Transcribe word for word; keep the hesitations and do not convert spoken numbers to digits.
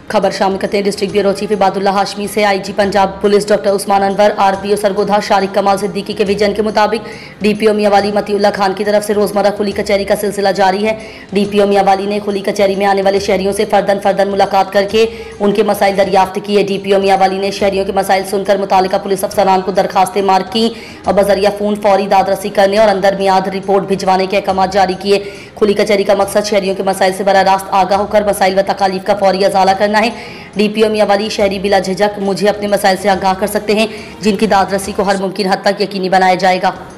खबर शामिल करते हैं district bureau chief Ibadullah Hashmi से। IG Punjab police doctor Usman Anwar, RPO Sargodha Shariq Kamal Siddiqui के विजन के मुताबिक डीपीओ मियांवाली मतीउल्लाह खान की तरफ से रोजमर्रा खुली कचहरी का सिलसिला जारी है। डीपीओ मियांवाली ने खुली कचहरी में आने वाले शहरियों से फर्दन फर्दन मुलाकात करके उनके मसाइल दरियाफ्त किए। डीपीओ मियांवाली ने शहरियों के मसाइल सुनकर मुतालिका पुलिस अफसरान को दरखास्तें मार्क की और बजरिया फ़ोन फौरी दादरसी करने और अंदर मियाद रिपोर्ट भिजवाने के अहकाम जारी किए। खुली कचहरी का मकसद शहरियों के मसाइल से बराह रास्त आगाह होकर मसाइल व तकालीफ का फौरी अजाला करना है। डीपीओ मियांवाली शहरी बिला झिझक मुझे अपने मसाइल से आगाह कर सकते हैं, जिनकी दादरसी को हर मुमकिन हद तक यकीनी बनाया जाएगा।